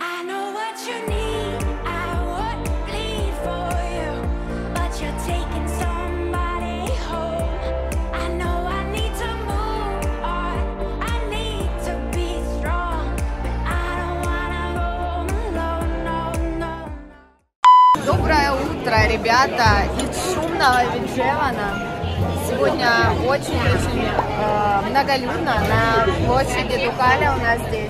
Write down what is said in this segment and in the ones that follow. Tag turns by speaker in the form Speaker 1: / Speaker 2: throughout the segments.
Speaker 1: I know what you need, I would bleed for you, but you're taking somebody home. I know I need to move on, I need to be strong, but I don't wanna go alone, no, no.
Speaker 2: Доброе утро, ребята, из шумного Виджевана. Сегодня очень-очень многолюдно на площади Дукаля у нас здесь.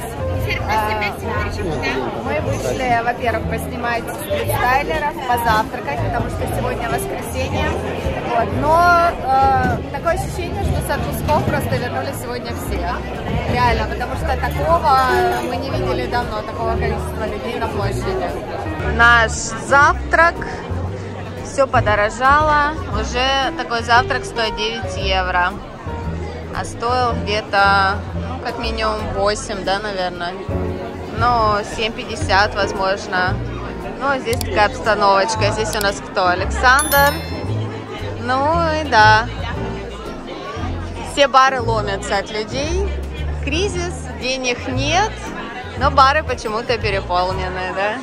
Speaker 2: Мы вышли, во-первых, поснимать стрит-стайлеров, позавтракать, потому что сегодня воскресенье. Вот. Но такое ощущение, что с отпусков просто вернулись сегодня все. Реально, потому что такого мы не видели давно, такого количества людей на площади. Наш завтрак. Все подорожало. Уже такой завтрак стоит 9 евро. А стоил где-то, ну, как минимум 8, да, наверное. Ну, 7,50, возможно. Ну, здесь такая обстановочка. Здесь у нас кто? Александр. Ну и да. Все бары ломятся от людей. Кризис, денег нет. Но бары почему-то переполнены, да?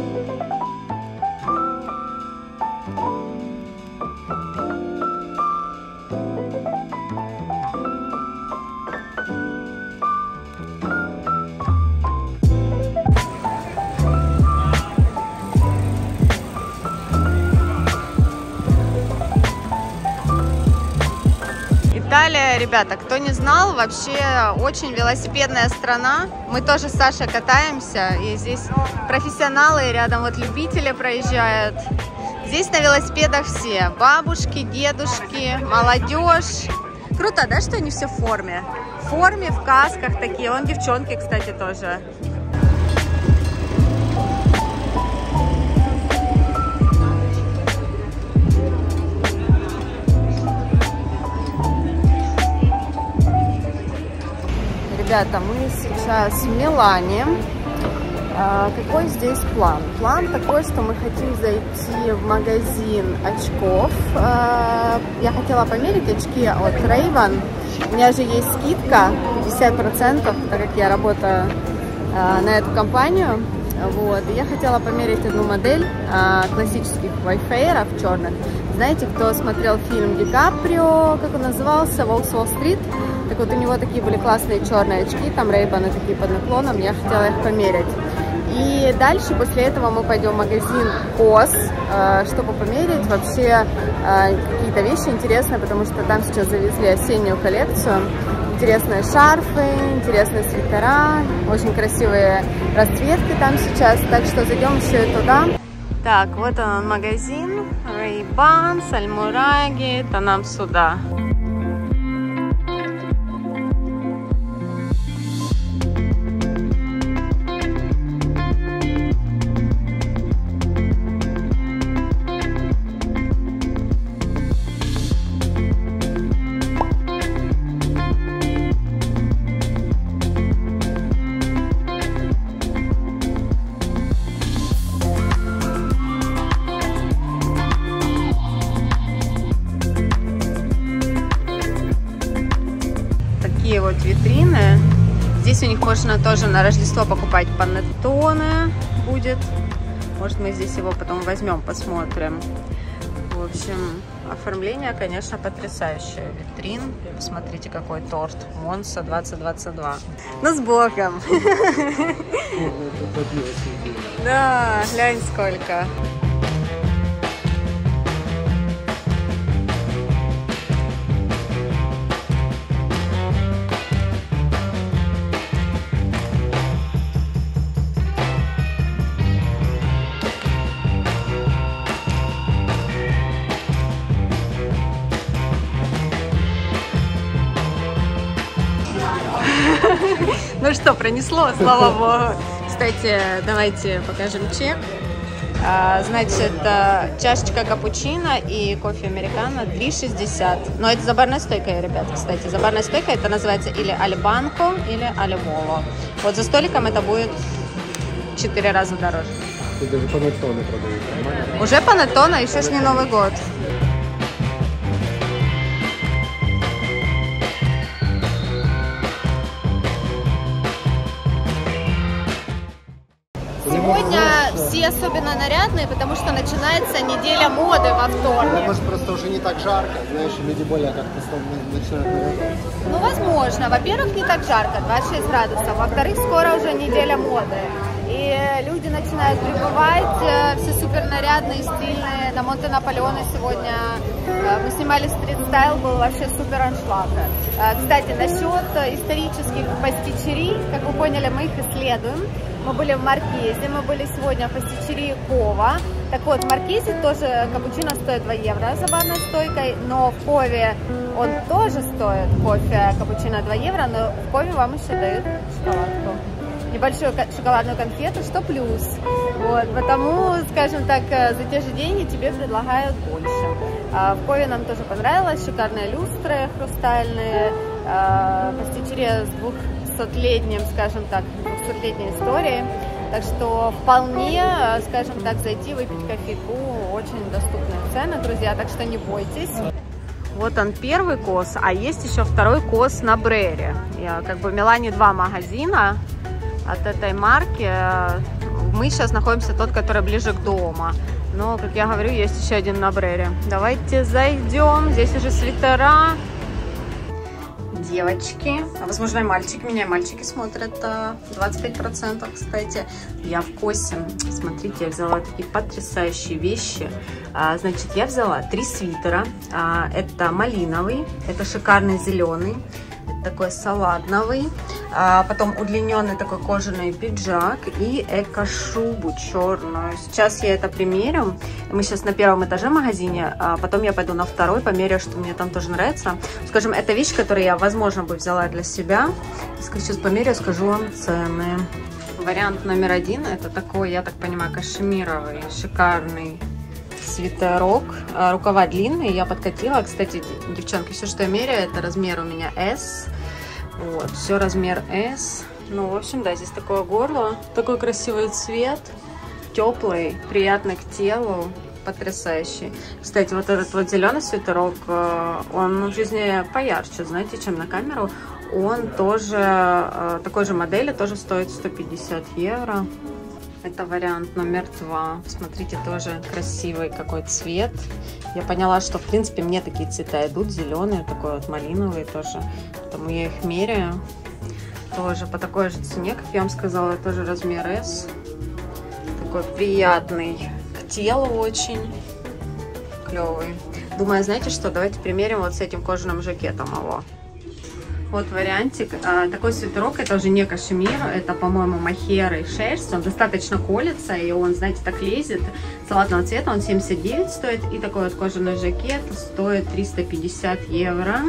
Speaker 2: Италия, ребята, кто не знал, вообще очень велосипедная страна. Мы тоже с Сашей катаемся, и здесь профессионалы, рядом вот любители проезжают. Здесь на велосипедах все, бабушки, дедушки, молодежь. Круто, да, что они все в форме? В форме, в касках такие, вон девчонки, кстати, тоже. Ребята, мы сейчас в Милане. Какой здесь план? План такой, что мы хотим зайти в магазин очков. Я хотела померить очки от Ray-Ban. У меня же есть скидка 50%, так как я работаю на эту компанию. Вот. И я хотела померить одну модель классических Wayfarer черных. Знаете, кто смотрел фильм Ди Каприо, как он назывался, «Волк с Уолл-стрит»? Так вот, у него такие были классные черные очки, там Ray-Ban такие под наклоном, я хотела их померить. И дальше, после этого, мы пойдем в магазин COS, чтобы померить вообще какие-то вещи интересные, потому что там сейчас завезли осеннюю коллекцию. Интересные шарфы, интересные свитера, очень красивые расцветки там сейчас, так что зайдем еще и туда. Так, вот он магазин, Ray-Ban, Сальмураги, это нам сюда. Такие вот витрины. Здесь у них можно тоже на Рождество покупать панеттоне будет. Может, мы здесь его потом возьмем, посмотрим. В общем, оформление, конечно, потрясающее. Витрин. Посмотрите, какой торт. Монса 2022. Ну, с Богом. Да, глянь сколько. Ну что, пронесло, слава богу. Кстати, давайте покажем чек. Значит, чашечка капучино и кофе американо 3,60. Но это за барной стойкой, ребят, кстати. За барной стойкой это называется или альбанко, или альволо. Вот за столиком это будет в 4 раза дороже.
Speaker 3: Тут даже панеттоне продают, нормально?
Speaker 2: Уже панеттоне, еще ж не Новый год. Сегодня все особенно нарядные, потому что начинается неделя моды во вторник.
Speaker 3: Может, просто уже не так жарко, знаешь, люди более как-то начинают наряжаться.
Speaker 2: Ну, возможно. Во-первых, не так жарко, 26 градусов. Во-вторых, скоро уже неделя моды. И люди начинают прибывать, все супер нарядные, стильные. На Монте Наполеоне сегодня мы снимали стрит-стайл, был вообще супер аншлаг. Кстати, насчет исторических пастичерий, как вы поняли, мы их исследуем. Мы были в Маркизе, мы были сегодня в пастичерии Кова. Так вот, в Маркизе тоже капучино стоит 2 евро за барной стойкой, но в Кове он тоже стоит, кофе капучино 2 евро, но в Кове вам еще дают шоколадку. Небольшую шоколадную конфету, что плюс. Вот, потому, скажем так, за те же деньги тебе предлагают больше. В Кове нам тоже понравилось, шикарные люстры хрустальные, пастичерия с 200-летним, скажем так, 200-летней историей. Так что вполне, скажем так, зайти, выпить кофейку, очень доступные цены, друзья, так что не бойтесь. Вот он первый кос, а есть еще второй кос на Брере. Как бы в Милане 2 магазина от этой марки. Мы сейчас находимся тот, который ближе к дому. Но, как я говорю, есть еще один на Брере. Давайте зайдем. Здесь уже свитера. Девочки, а возможно и мальчики, меня и мальчики смотрят, 25%, кстати. Я в Косе, смотрите, я взяла такие потрясающие вещи. Значит, я взяла 3 свитера. Это малиновый, это шикарный зеленый, такой салатновый, потом удлиненный такой кожаный пиджак и эко-шубу черную. Сейчас я это примерю. Мы сейчас на 1-м этаже магазине, потом я пойду на 2-й, померяю, что мне там тоже нравится. Скажем, это вещь, которую я, возможно, бы взяла для себя. Сейчас померяю, скажу вам цены. Вариант номер 1, это такой, я так понимаю, кашемировый, шикарный свитерок, рукава длинные, я подкатила. Кстати, девчонки, все, что я меряю, это размер у меня S. Вот, все размер S. Ну, в общем, да, здесь такое горло, такой красивый цвет, теплый, приятный к телу, потрясающий. Кстати, вот этот вот зеленый свитерок, он в жизни поярче, знаете, чем на камеру. Он тоже такой же модели, тоже стоит 150 евро. Это вариант номер 2. Смотрите, тоже красивый какой цвет. Я поняла, что в принципе мне такие цвета идут. Зеленые, такой вот малиновый тоже. Поэтому я их меряю. Тоже по такой же цене, как я вам сказала, тоже размер S. Такой приятный к телу, очень клевый. Думаю, знаете что, давайте примерим вот с этим кожаным жакетом его. Вот вариантик. Такой свитерок, это уже не кашемир, это, по-моему, мохер и шерсть. Он достаточно колется, и он, знаете, так лезет. Салатного цвета, он 79 стоит. И такой вот кожаный жакет стоит 350 евро.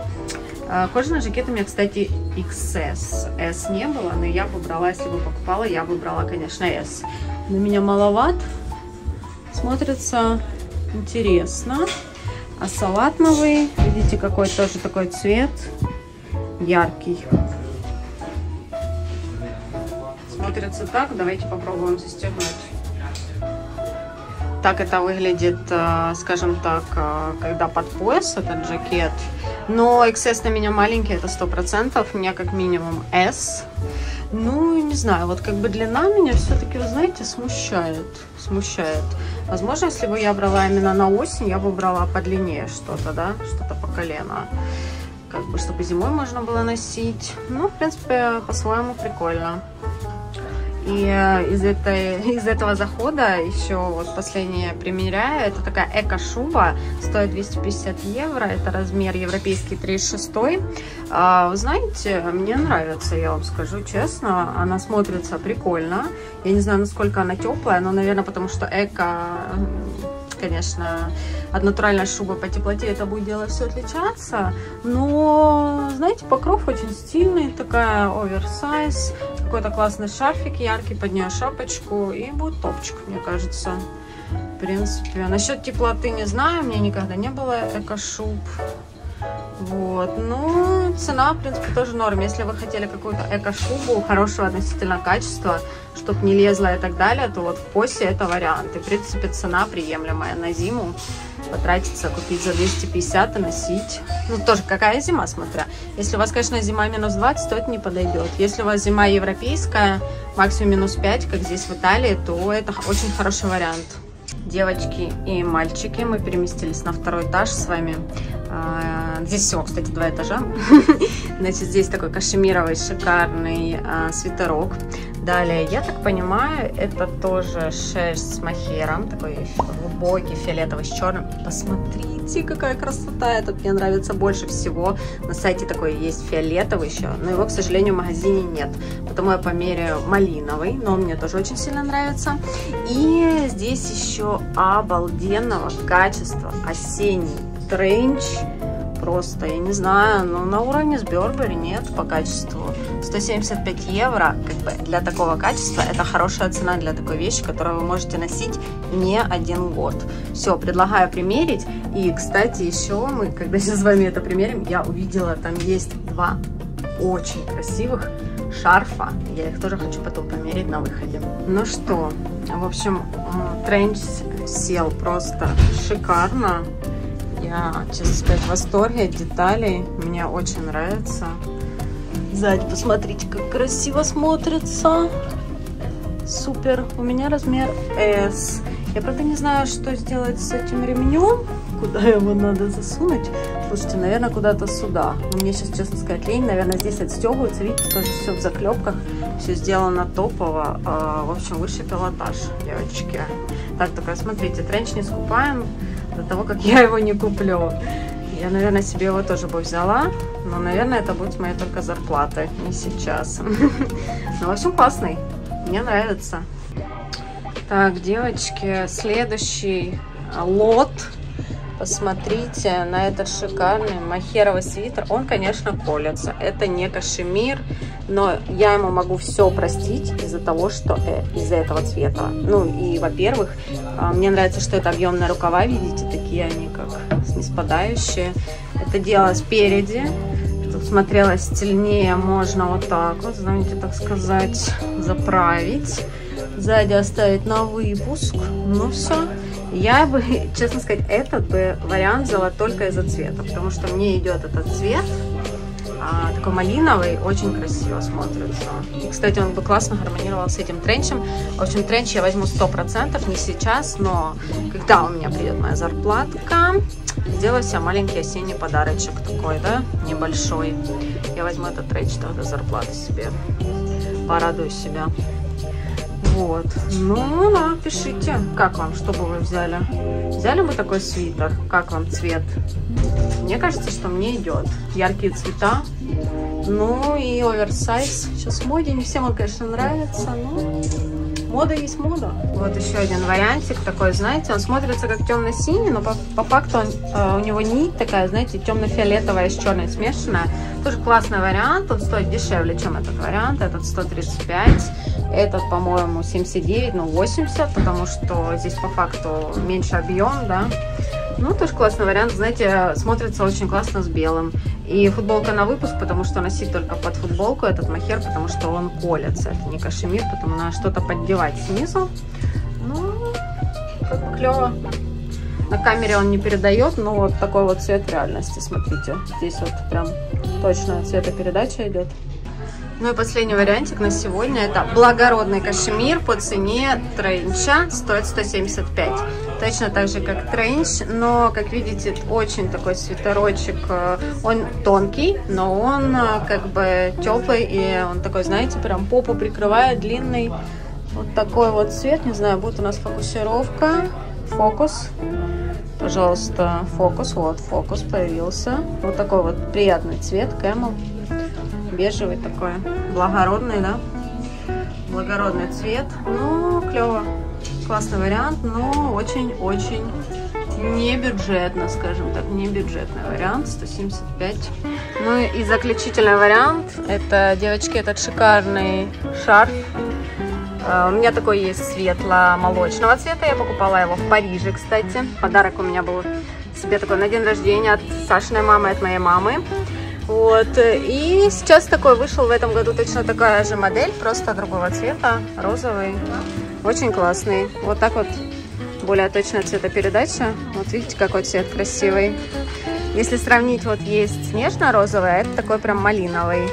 Speaker 2: Кожаный жакет у меня, кстати, XS. S не было, но я бы брала, если бы покупала, я бы брала, конечно, S. На меня маловат. Смотрится интересно. А салатновый, видите, какой тоже такой цвет. Яркий. Смотрится так. Давайте попробуем застегнуть. Так это выглядит, скажем так, когда под пояс этот жакет. Но XS на меня маленький, это 100%. У меня как минимум S. Ну, не знаю, вот как бы длина меня все-таки, вы знаете, смущает. Возможно, если бы я брала именно на осень, я бы брала подлиннее что-то, да, что-то по колено. Как бы, чтобы зимой можно было носить. Ну, в принципе, по-своему прикольно. И из этого захода еще вот последнее примеряю. Это такая эко-шуба. Стоит 250 евро. Это размер европейский 36. Вы знаете, мне нравится, я вам скажу честно. Она смотрится прикольно. Я не знаю, насколько она теплая, но, наверное, потому что эко... Конечно, от натуральной шубы по теплоте это будет дело все отличаться. Но, знаете, покров очень стильный, такая оверсайз. Какой-то классный шарфик яркий, под нее шапочку. И будет топчик, мне кажется. В принципе, насчет теплоты не знаю, у меня никогда не было эко-шуб. Вот, ну, цена, в принципе, тоже норм. Если вы хотели какую-то эко-шубу хорошего относительно качества, чтобы не лезла и так далее, то вот в Косе это вариант. И, в принципе, цена приемлемая на зиму. потратиться, купить за 250 и носить. Ну, тоже какая зима, смотря. Если у вас, конечно, зима минус 20, то это не подойдет. Если у вас зима европейская, максимум минус 5, как здесь в Италии, то это очень хороший вариант. Девочки и мальчики, мы переместились на второй этаж с вами. Здесь всего, кстати, 2 этажа. Значит, здесь такой кашемировый шикарный свитерок. Далее, я так понимаю, это тоже шерсть с мохером, такой глубокий фиолетовый с черным. Посмотрите, какая красота! Этот мне нравится больше всего. На сайте такой есть фиолетовый еще, но его, к сожалению, в магазине нет. Потому я померяю малиновый, но он мне тоже очень сильно нравится. И здесь еще обалденного качества осенний тренч. Просто, я не знаю, ну на уровне с Burberry нет по качеству. 175 евро, как бы для такого качества, это хорошая цена для такой вещи, которую вы можете носить не 1 год. Все, предлагаю примерить. И, кстати, еще мы, когда сейчас с вами это примерим, я увидела, там есть 2 очень красивых шарфа. Я их тоже хочу потом померить на выходе. Ну что, в общем, тренч сел просто шикарно. Я, честно сказать, в восторге от деталей. Мне очень нравится. Сзади, посмотрите, как красиво смотрится. Супер. У меня размер S. Я, правда, не знаю, что сделать с этим ремнем. Куда его надо засунуть? Слушайте, наверное, куда-то сюда. Но мне сейчас, честно сказать, лень. Наверное, здесь отстегивается. Видите, тоже все в заклепках. Все сделано топово. В общем, высший пилотаж, девочки. Так, только смотрите, тренч не скупаем до того, как я его не куплю. Я, наверное, себе его тоже бы взяла, но, наверное, это будет с моей только зарплаты, не сейчас. Ну, в общем, классный, мне нравится. Так, девочки, следующий лот. Посмотрите на этот шикарный мохеровый свитер. Он, конечно, колется. Это не кашемир, но я ему могу все простить из-за того, что из-за этого цвета. Ну и, во-первых, мне нравится, что это объемные рукава, видите, такие они как ниспадающие. Это дело спереди, чтобы смотрелось стильнее, можно вот так вот, знаете, так сказать, заправить. Сзади оставить на выпуск. Ну все. Я бы, честно сказать, этот бы вариант взяла только из-за цвета, потому что мне идет этот цвет, такой малиновый, очень красиво смотрится. И, кстати, он бы классно гармонировал с этим тренчем. В общем, тренч я возьму 100%, не сейчас, но когда у меня придет моя зарплатка, сделаю себе маленький осенний подарочек такой, да, небольшой. Я возьму этот тренч тогда зарплаты себе, порадую себя. Вот, ну да, пишите, как вам, что бы вы взяли. Взяли бы такой свитер, как вам цвет? Мне кажется, что мне идет. Яркие цвета, ну и оверсайз. Сейчас в моде, не всем он, конечно, нравится, но мода есть мода. Вот еще один вариантик такой, знаете, он смотрится как темно-синий, но по факту у него нить такая, знаете, темно-фиолетовая с черной смешанная. Тоже классный вариант, он стоит дешевле, чем этот вариант. Этот 135, этот, по-моему, 79, ну 80, потому что здесь по факту меньше объем, да. Ну, тоже классный вариант, знаете, смотрится очень классно с белым. И футболка на выпуск, потому что носить только под футболку этот мохер, потому что он колется. Это не кашемир, потому надо что-то поддевать снизу. Ну, как бы клево. На камере он не передает, но вот такой вот цвет реальности, смотрите. Здесь вот прям точно цветопередача идет. Ну и последний вариантик на сегодня, это благородный кашемир по цене тренча, стоит 175. Точно так же, как тренч, но, как видите, очень такой свитерочек, он тонкий, но он как бы теплый, и он такой, знаете, прям попу прикрывает, длинный. Вот такой вот цвет, не знаю, будет у нас фокусировка, фокус. Пожалуйста, фокус, вот фокус появился. Вот такой вот приятный цвет, кэмел. Бежевый такой, благородный, да? Благородный цвет. Ну, клево. Классный вариант, но очень-очень не бюджетно, скажем так, не бюджетный вариант, 175. Ну и заключительный вариант, это, девочки, этот шикарный шарф. У меня такой есть светло-молочного цвета, я покупала его в Париже, кстати. Подарок у меня был себе такой на день рождения от Сашиной мамы, от моей мамы. Вот, и сейчас такой вышел в этом году точно такая же модель, просто другого цвета, розовый, очень классный. Вот так вот более точная цветопередача. Вот видите, какой цвет красивый. Если сравнить, вот есть нежно-розовый, а это такой прям малиновый.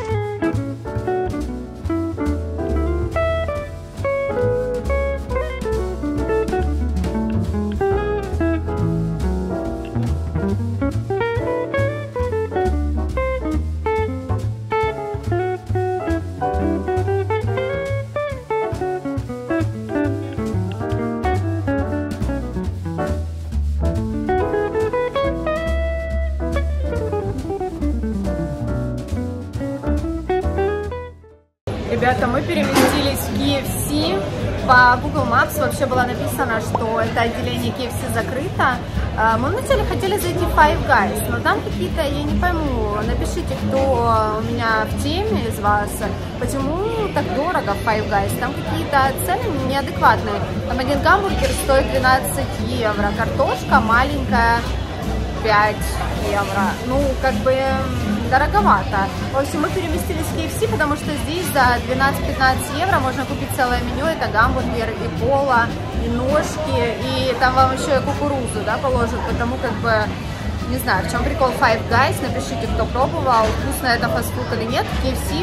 Speaker 2: Ребята, мы переместились в KFC. По Google Maps вообще было написано, что это отделение KFC закрыто. Мы вначале хотели зайти в Five Guys, но там какие-то, я не пойму, напишите, кто у меня в теме из вас, почему так дорого в Five Guys. Там какие-то цены неадекватные. Там один гамбургер стоит 12 евро, картошка маленькая 5 евро. Ну, как бы дороговато. В общем, мы переместились в KFC, потому что здесь за 12-15 евро можно купить целое меню. Это гамбургер, и кола, и ножки, и там вам еще и кукурузу, да, положат. Потому как бы, не знаю, в чем прикол Five Guys, напишите, кто пробовал, вкусно это фастфуд или нет. KFC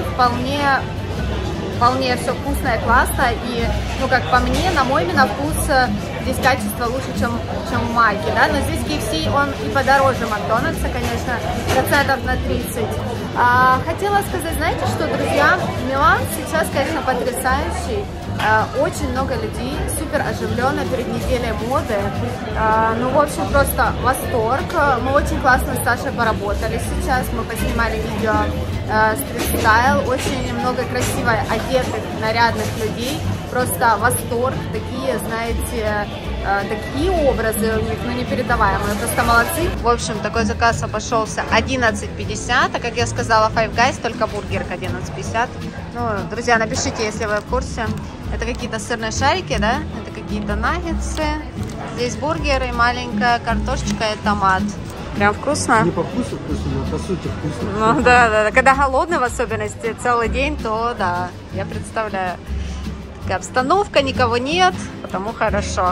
Speaker 2: вполне все вкусно и классно. И, ну, как по мне, на мой именно вкус, здесь качество лучше, чем в Маке, да, но здесь KFC, он и подороже Макдональдса, конечно, процентов на 30. Хотела сказать, знаете что, друзья, Милан сейчас, конечно, потрясающий, очень много людей, супер оживленно перед неделей моды, ну, в общем, просто восторг. Мы очень классно с Сашей поработали сейчас, мы поснимали видео стрит-стайл, очень много красиво одетых, нарядных людей, просто восторг, такие, знаете, такие образы у них, ну, непередаваемые, просто молодцы. В общем, такой заказ обошелся 11,50, а как я сказала, Five Guys, только бургер к 11,50. Ну, друзья, напишите, если вы в курсе. Это какие-то сырные шарики, да? Это какие-то наггетсы. Здесь бургеры, маленькая картошечка и томат. Прям вкусно?
Speaker 3: Не по вкусу вкусно, но по сути вкусно.
Speaker 2: Ну да. Когда голодный в особенности целый день, то да, я представляю. Такая обстановка, никого нет, потому хорошо.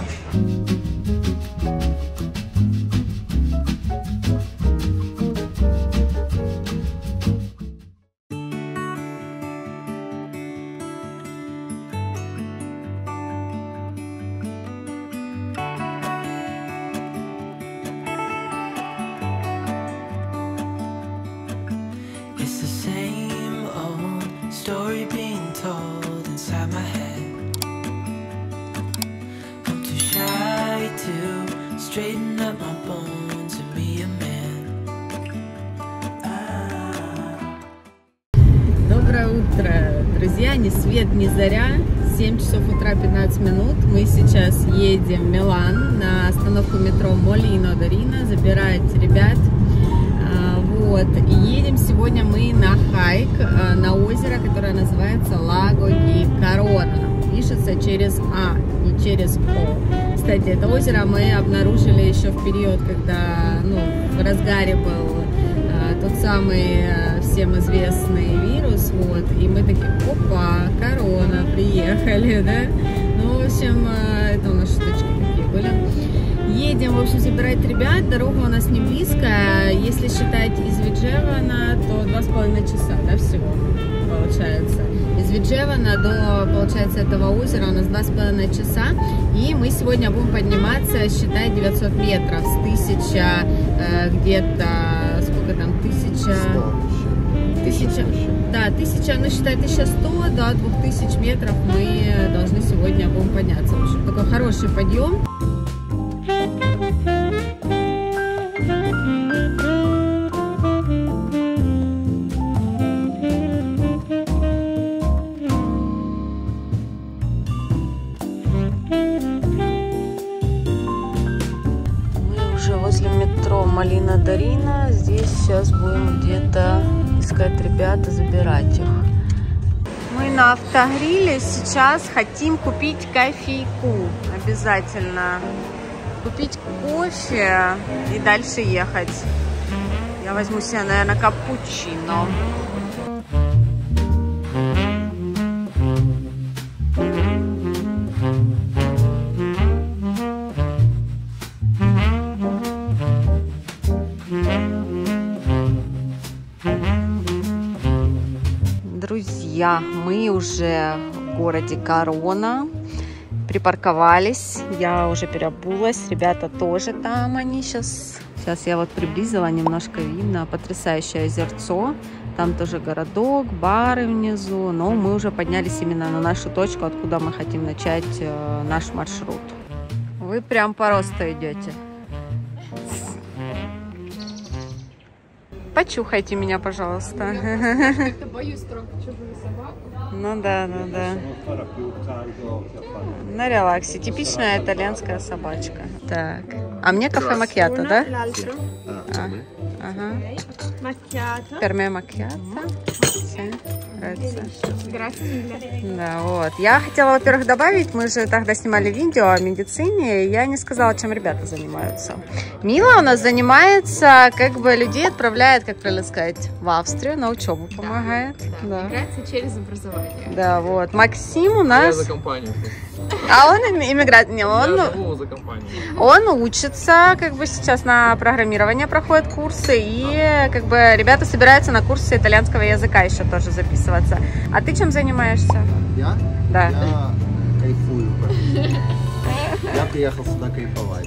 Speaker 4: Story being told inside my head. I'm too shy to straighten up my bones and be a man.
Speaker 2: Доброе утро, друзья! Ни свет, ни заря. 7 часов утра 15 минут. Мы сейчас едем в Милан на остановку метро Молино Дорина забирать ребят. Вот. И едем сегодня мы на хайк на озеро, которое называется Лаго ди Карона. Пишется через А, не через О. Кстати, это озеро мы обнаружили еще в период, когда, ну, в разгаре был тот самый всем известный вирус. Вот. И мы такие, опа, корона, приехали, да? Ну, в общем, это у нас шуточки такие были. Едем, в общем, забирать ребят. Дорога у нас не близкая. Если считать из Виджевана, то 2,5 часа, да, всего получается. Из Виджевана до, получается, этого озера у нас 2,5 часа. И мы сегодня будем подниматься, считать 900 метров с 1000, где-то, сколько там, 1000... 1000, да, 1000, ну считай 1100 до 2000 метров мы должны сегодня будем подняться. В общем, такой хороший подъем. Возле метро Молино Дорина. Здесь сейчас будем где-то искать ребят и забирать их. Мы на автогриле сейчас хотим купить кофейку. Обязательно купить кофе и дальше ехать. Я возьму себе, наверное, капучино. друзья, мы уже в городе Корона. Припарковались. Я уже переобулась. Ребята тоже там. Они сейчас я вот приблизила, немножко видно. Потрясающее озерцо. Там тоже городок, бары внизу. Но мы уже поднялись именно на нашу точку, откуда мы хотим начать наш маршрут. Вы прям по росту идете. Почухайте меня, пожалуйста.
Speaker 5: Как-то боюсь трогать чужую собаку.
Speaker 2: Ну да, ну да. На релаксе. Типичная итальянская собачка. Так. А мне кафе макьято, да? Ага.
Speaker 5: Macchiato.
Speaker 2: Per me macchiato.
Speaker 5: Grazie.
Speaker 2: Да, вот. Я хотела, во-первых, добавить, мы же тогда снимали видео о медицине, и я не сказала, чем ребята занимаются. Мила у нас занимается, как бы людей отправляет, как правильно сказать, в Австрию, на учебу помогает. Да.
Speaker 5: Миграция через образование.
Speaker 2: Да, вот. Максим у нас...
Speaker 6: Я за компанию.
Speaker 2: А он иммигрант, не, он...
Speaker 6: Я живу за компанию.
Speaker 2: Он учится, как бы сейчас на программирование проходит курсы, и как бы ребята собираются на курсы итальянского языка еще тоже записываться. А ты чем занимаешься?
Speaker 3: Я?
Speaker 2: Да.
Speaker 3: Я кайфую. Я приехал сюда кайфовать.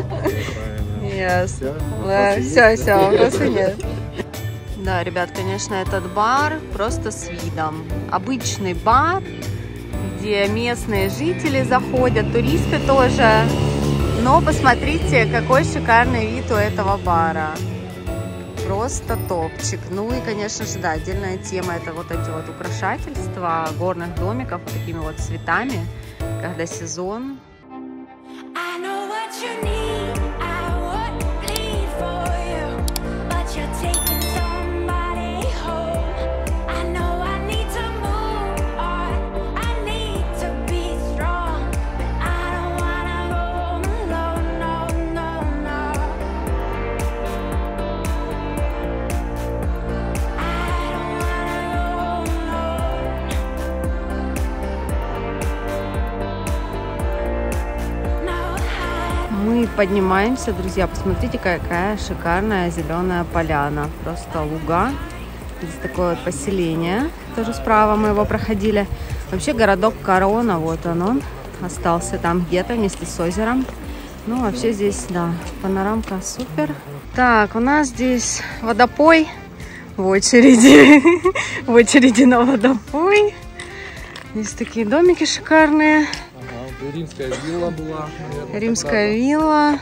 Speaker 2: Ясно.
Speaker 3: Все,
Speaker 2: Все, вопросов нет. Да, ребят, конечно, этот бар просто с видом. Обычный бар, где местные жители заходят, туристы тоже. Но посмотрите, какой шикарный вид у этого бара. Просто топчик. Ну и, конечно же, да, отдельная тема — это вот эти вот украшательства горных домиков вот такими вот цветами, когда сезон.
Speaker 1: I know what you need, I would bleed for you, but you're taking somebody home. I know I need to move on, I need to be strong, but I don't wanna go alone, no, no, no. I don't wanna go alone. No,
Speaker 2: Мы поднимаемся, друзья, посмотрите, какая шикарная зеленая поляна. Просто луга. Здесь такое вот поселение. Тоже справа мы его проходили. Вообще городок Корона, вот он остался там где-то вместе с озером. Ну, вообще здесь, да, панорамка супер. Так, у нас здесь водопой в очереди. В очереди на водопой. Здесь такие домики шикарные.
Speaker 6: Римская вилла была. Наверное,
Speaker 2: Римская вилла.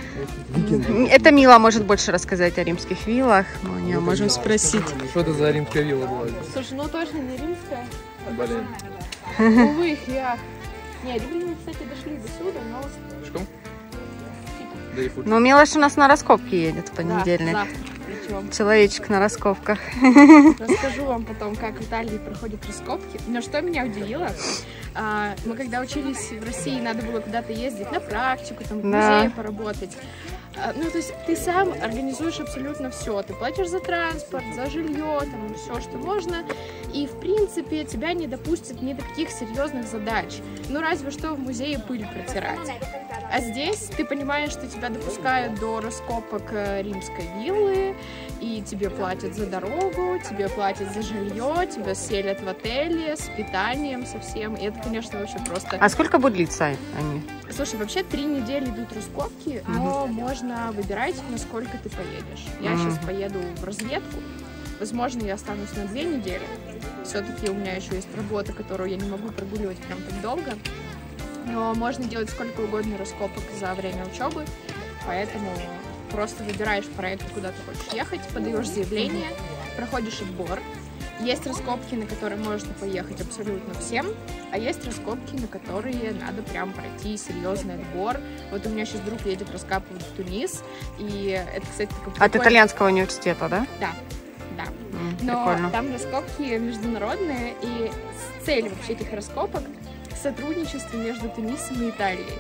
Speaker 2: Это Мила может больше рассказать о римских виллах. Мы у нее можем спросить.
Speaker 6: Что это за римская вилла была?
Speaker 5: Слушай, ну точно не римская.
Speaker 6: Блин.
Speaker 5: Увы, я. Не, римляне, кстати, дошли до сюда, но...
Speaker 6: Пешком? Да и фу.
Speaker 2: Ну, Милош у нас на раскопки едет в понедельник.
Speaker 5: Да, завтра причем.
Speaker 2: Человечек на раскопках.
Speaker 5: Расскажу вам потом, как в Италии проходят раскопки. Но что меня удивило, мы когда учились в России, надо было куда-то ездить на практику, там, в музее поработать. Ну, то есть ты сам организуешь абсолютно все. Ты платишь за транспорт, за жилье, там, все, что можно. И, в принципе, тебя не допустят ни до каких серьезных задач. Ну, разве что в музее пыль протирать. А здесь ты понимаешь, что тебя допускают до раскопок римской виллы, и тебе платят за дорогу, тебе платят за жилье, тебя селят в отеле с питанием, со всем. И это, конечно, вообще просто...
Speaker 2: А сколько будет длиться они?
Speaker 5: Слушай, вообще 3 недели идут раскопки, но можно выбирать, насколько ты поедешь. Я сейчас поеду в разведку. Возможно, я останусь на 2 недели. Все-таки у меня еще есть работа, которую я не могу прогуливать прям так долго. Но можно делать сколько угодно раскопок за время учебы. Поэтому просто выбираешь проект, куда ты хочешь ехать, подаешь заявление, проходишь отбор. Есть раскопки, на которые можно поехать абсолютно всем, а есть раскопки, на которые надо прям пройти серьезный отбор. Вот у меня сейчас друг едет раскапывать в Тунис, и это, кстати, такой
Speaker 2: От итальянского университета, да?
Speaker 5: Да, да. Но
Speaker 2: прикольно.
Speaker 5: там раскопки международные, и цель вообще этих раскопок — сотрудничество между Тунисом и Италией.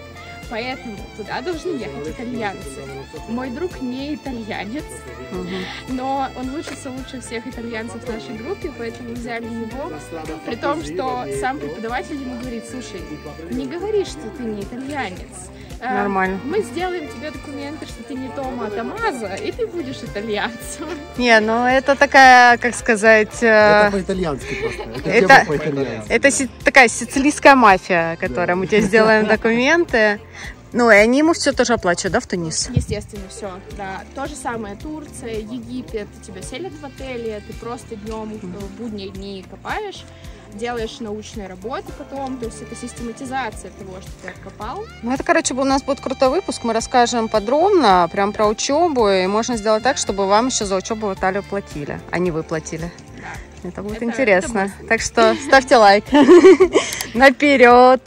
Speaker 5: поэтому туда должны ехать итальянцы. Мой друг не итальянец, но он лучше всех итальянцев в нашей группе, поэтому взяли его. При том, что сам преподаватель ему говорит: слушай, не говори, что ты не итальянец.
Speaker 2: Нормально.
Speaker 5: Мы сделаем тебе документы, что ты не Тома, а Томазо, и ты будешь итальянцем.
Speaker 2: Не, ну это такая, как сказать...
Speaker 3: Это по-итальянски просто. Это по-итальянски.
Speaker 2: Это такая сицилийская мафия, которая мы тебе сделаем документы. Ну, и они ему все тоже оплачивают, да, в Тунис?
Speaker 5: Естественно, все, да. То же самое Турция, Египет. Тебя селят в отеле, ты просто днем, в будние дни копаешь, делаешь научные работы потом. То есть это систематизация того, что ты откопал.
Speaker 2: Ну, это, короче, у нас будет крутой выпуск. Мы расскажем подробно, прям про учебу. И можно сделать так, чтобы вам еще за учебу в Италию платили, а не вы платили. Да. Это будет интересно. Так что ставьте лайк. Наперед!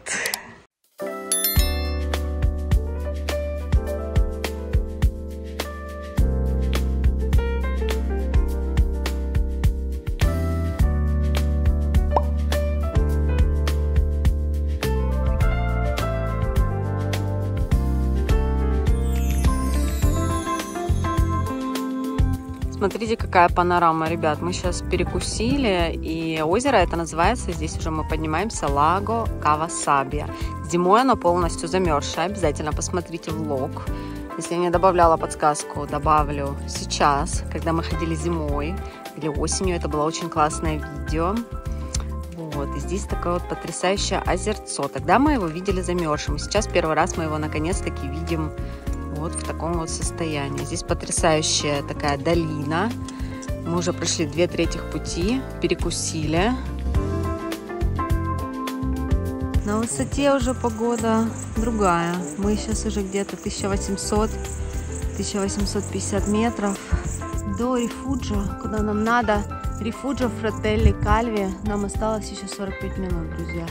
Speaker 2: Смотрите, какая панорама, ребят. Мы сейчас перекусили, и озеро это называется, здесь уже мы поднимаемся, Лаго Кава-Саббия. Зимой оно полностью замерзшее, обязательно посмотрите влог. Если я не добавляла подсказку, добавлю сейчас, когда мы ходили зимой или осенью. Это было очень классное видео. Вот, и здесь такое вот потрясающее озерцо. Тогда мы его видели замерзшим. Сейчас первый раз мы его наконец-таки видим вот в таком вот состоянии. Здесь потрясающая такая долина. Мы уже прошли 2/3 пути, перекусили. На высоте уже погода другая. Мы сейчас уже где-то 1800-1850 метров до Рифуджо, куда нам надо. Рифуджо Фрателли Кальви. Нам осталось еще 45 минут, друзья.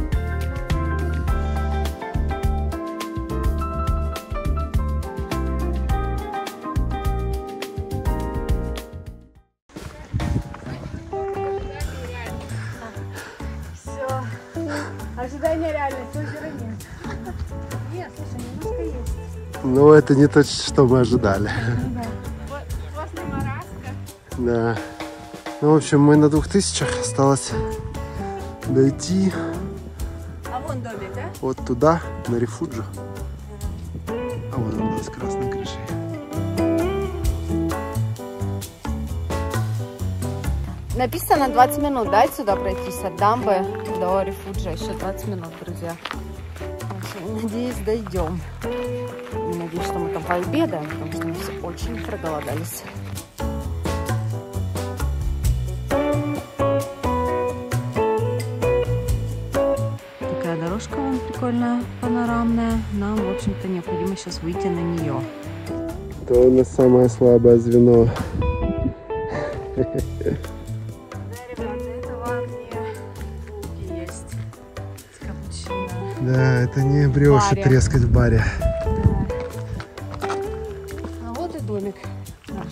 Speaker 2: Ожидание реальности, озера нет. Нет, слушай, немножко есть.
Speaker 3: Ну, это не то, что мы ожидали.
Speaker 5: Да. После Мараска.
Speaker 3: Да. Ну, в общем, мы на 2000, осталось дойти
Speaker 2: А вон домик, да?
Speaker 3: вот туда, на Рифуджо. А вот он с красной крышей.
Speaker 2: Написано 20 минут, да, отсюда пройтись от дамбы до Рифуджо. Еще 20 минут, друзья. Надеюсь, дойдем. И надеюсь, что мы там пообедаем, потому что мы все очень проголодались. Такая дорожка вон прикольная, панорамная. Нам, в общем-то, необходимо сейчас выйти на нее.
Speaker 3: Это у нас самое слабое звено. Да, это не бреши трескать в баре.
Speaker 2: А вот и домик наш.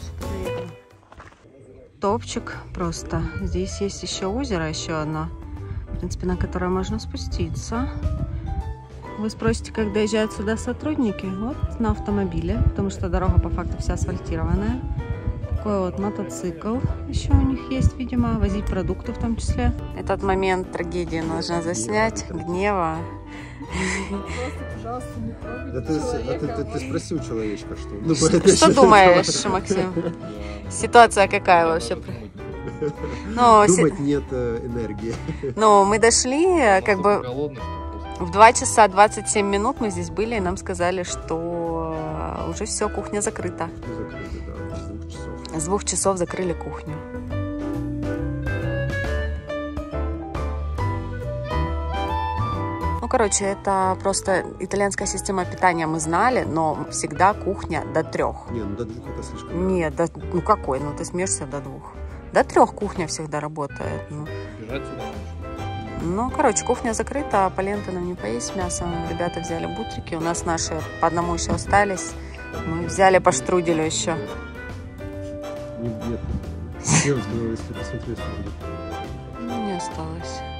Speaker 2: Топчик просто. Здесь есть еще озеро, еще одно, в принципе, на которое можно спуститься. Вы спросите, как доезжают сюда сотрудники? Вот на автомобиле, потому что дорога по факту вся асфальтированная. Такой вот мотоцикл еще у них есть, видимо, возить продукты в том числе. Этот момент трагедии нужно заснять, гнева.
Speaker 5: Просто, пожалуйста, не трогайте
Speaker 3: Да ты спроси у человечка, что. Ну,
Speaker 2: Что думаешь, Максим? Ситуация какая вообще?
Speaker 3: Думать нет энергии.
Speaker 2: Ну, мы дошли, как бы,
Speaker 6: Голодный, что
Speaker 2: в 2 часа 27 минут мы здесь были, и нам сказали, что уже все, кухня закрыта.
Speaker 3: Закрыли, да, с 2 часов.
Speaker 2: С 2 часов закрыли кухню. Ну, короче, это просто итальянская система питания мы знали, но всегда кухня до 3.
Speaker 3: Не, ну до 2 это слишком.
Speaker 2: Нет, ну какой? Ну ты смеешься до 2. До 3 кухня всегда работает. Ну.
Speaker 6: бежать сюда.
Speaker 2: Ну, короче, кухня закрыта, а полента нам не поесть мясом. Ребята взяли бутрики, у нас наши по одному еще остались. Мы взяли по штруделю еще.
Speaker 3: Нет. Я сказала, если посмотреть,
Speaker 2: Ну, не осталось.